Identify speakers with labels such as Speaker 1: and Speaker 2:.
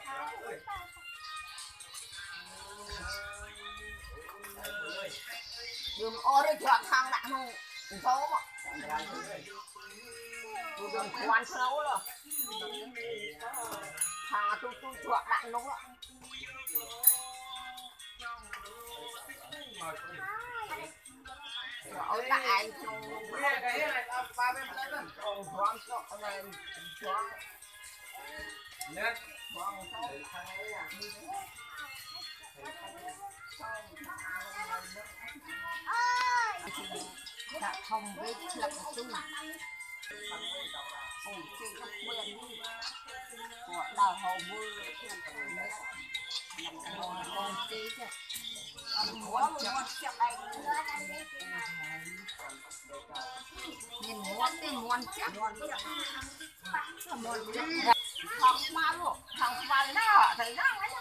Speaker 1: đường ô đi chọn thang đã không số mà đường quan sâu rồi thà tôi chọn đạn đúng rồi ôi đại cái này ba bên lên khoan chọn này khoan lên khoan không biết lập tu ôi trên các quyền của đào hồ mưa con tí chứ muốn chậm đây nhìn muốn chậm thằng ma luôn thằng ma nó thấy nó ấy